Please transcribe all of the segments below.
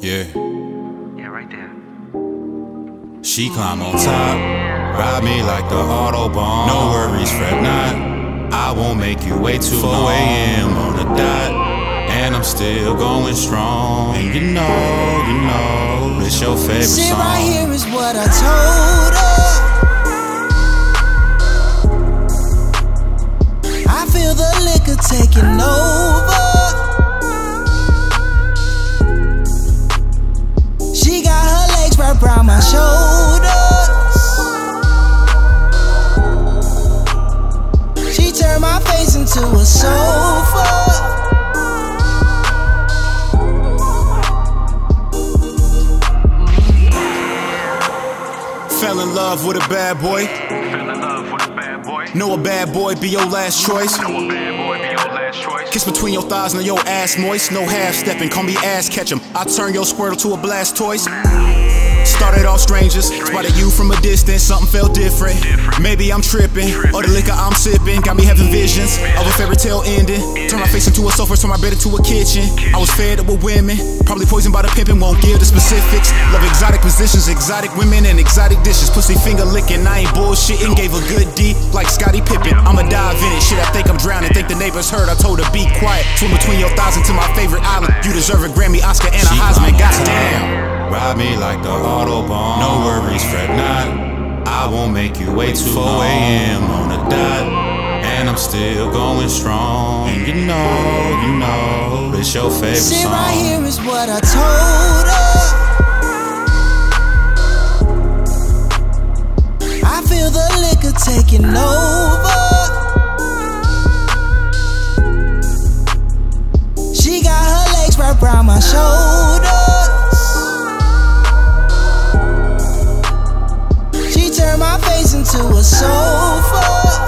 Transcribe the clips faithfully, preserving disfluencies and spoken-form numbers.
Yeah. Yeah, right there. She climb on top, ride me like the Autobahn. No worries, fret not, I won't make you wait too long. four A M on the dot, and I'm still going strong. And you know, you know, it's your favorite song. Shit right here is what I told her. I feel the liquor taking over. She got her legs wrapped around my shoulders. She turned my face into a sofa. Fell in love with a bad boy. Fell in love with a bad boy. Know a bad boy be your last choice. Know a bad boy be your last choice. Kiss between your thighs, now your ass moist. No half stepping, call me ass catch'em. I turn your Squirtle to a Blastoise. Started off strangers, spotted you from a distance, something felt different. Maybe I'm tripping, or the liquor I'm sipping got me having visions of a fairy tale ending. Turn my face into a sofa, turn my bed into a kitchen. I was fed up with women, probably poisoned by the pimpin', won't give the specifics. Love exotic positions, exotic women, and exotic dishes. Pussy finger licking, I ain't bullshitting. Gave a good D like Scottie Pippen. I'ma dive in it, shit, I think I'm drowning. Think the neighbors heard, I told her be quiet. Swim between your thighs into my favorite island. You deserve a Grammy, Oscar, and a Heisman, goddamn. Ride me like the Autobahn. No worries, fret not, I won't make you wait too long. four A M on the dot, and I'm still going strong. And you know, you know, it's your favorite Shit song. right here is what I told her. I feel the liquor taking over. She got her legs wrapped around my shoulders. Turn my face into a sofa.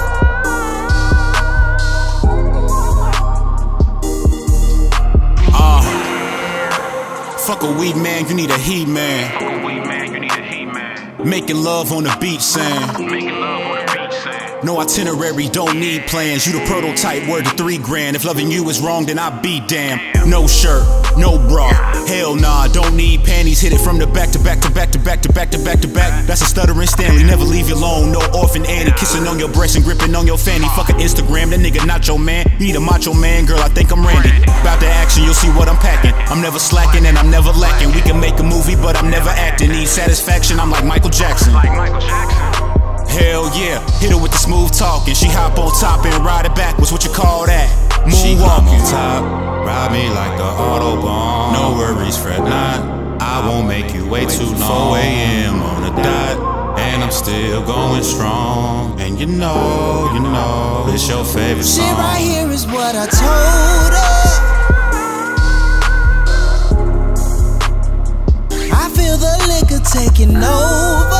Ah, uh, fuck a weed man, you need a heat man. Fuck a weed man, you need a heat man. Making love on the beach sand. Making love on the beach sand. No itinerary, don't need plans. You the prototype, word to three grand. If loving you is wrong, then I be damned. No shirt, no bra, hell nah, don't need panties. Hit it from the back to back to back to back to back to back to back. That's a stuttering Stanley, never leave you alone. No orphan Annie, kissing on your breast and gripping on your fanny. Fuck an Instagram, that nigga not your man. You need a macho man, girl, I think I'm Randy. About the action, you'll see what I'm packing. I'm never slacking and I'm never lacking. We can make a movie, but I'm never acting. Need satisfaction, I'm like Michael Jackson. Like Michael Jackson. Hell yeah, hit her with the smooth talking. She hop on top and ride it backwards, what you call that? Moonwalking. She top, ride me like the Autobahn. No worries, fret not, I won't make you wait too long. four A M on the dot, and I'm still going strong. And you know, you know, it's your favorite song. Shit right here is what I told her. I feel the liquor taking over.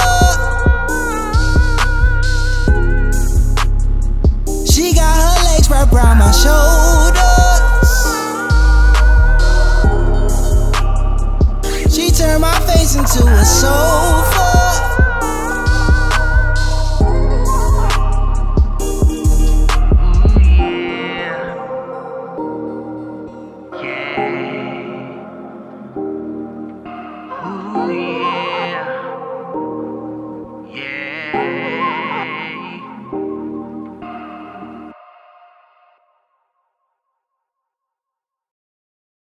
She got her legs wrapped around my shoulders. She turned my face into a sofa.